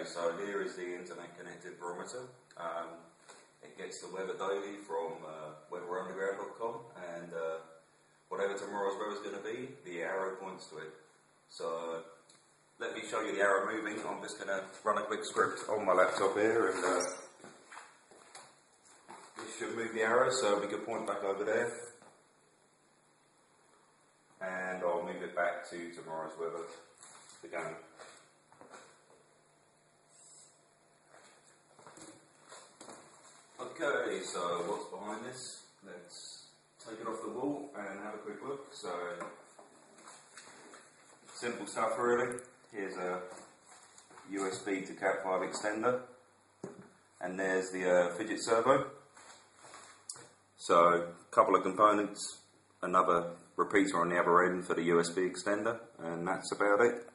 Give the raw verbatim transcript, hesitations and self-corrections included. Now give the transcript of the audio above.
Okay, so here is the internet connected barometer. Um, it gets the weather daily from uh, weather underground dot com, and uh, whatever tomorrow's weather is going to be, the arrow points to it. So let me show you the arrow moving. I'm just going to run a quick script on my laptop here, and uh, this should move the arrow, so we can point back over there. And I'll move it back to tomorrow's weather again. Okay, so what's behind this? Let's take it off the wall and have a quick look. So, simple stuff really. Here's a U S B to Cat five extender, and there's the uh, fidget servo. So, a couple of components, another repeater on the other end for the U S B extender, and that's about it.